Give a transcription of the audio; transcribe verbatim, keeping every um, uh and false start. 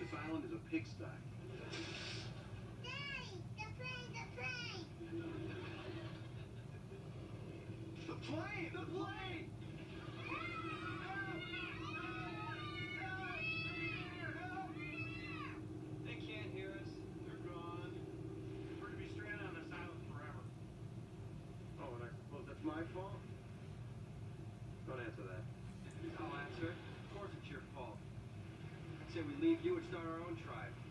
This island is a pigsty. Daddy, the plane, the plane! The plane! The plane! They can't hear us. They're gone. We're gonna be stranded on this island forever. Oh, and I suppose that's my fault? Don't answer that. I'll answer it. Of course it's your fault. I'd say we leave you and start our own tribe.